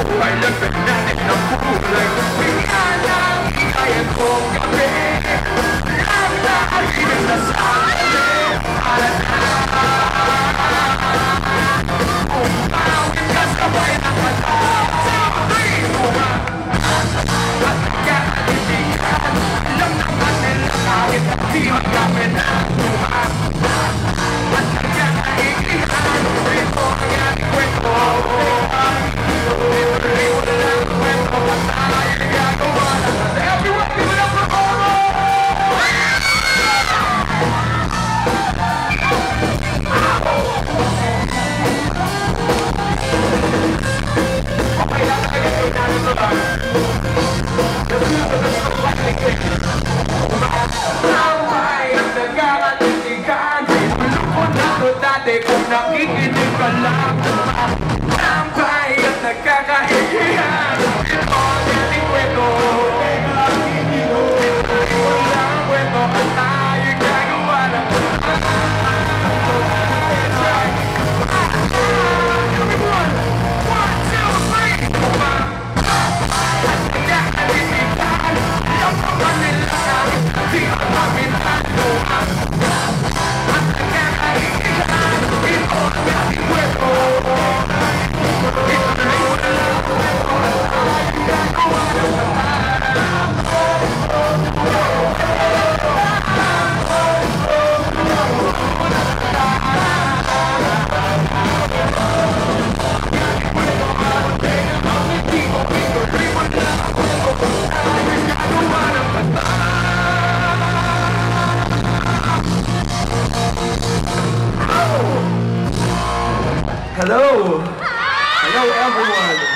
Buhay lang natin ng kulay bigla lang kaya kong gawin ang lahat sinasabi at kung bawin ka sabay ng mata sabi mo nga at nagkakalibigan alam naman nila kahit di magkapit ang tuwa at nagkakaigihan ito ang ating kwento kung nakikinig ka lang tampay at nagkakahihiyan ito ang ating kwento walang kwento at tayo'y gagawa ng everyone, 1, 2, 3 at nagkakalibigan lang ang kanila di ang pamintan mo at nagkakahihiyan ito ang ating kwento Hello! Hello everyone!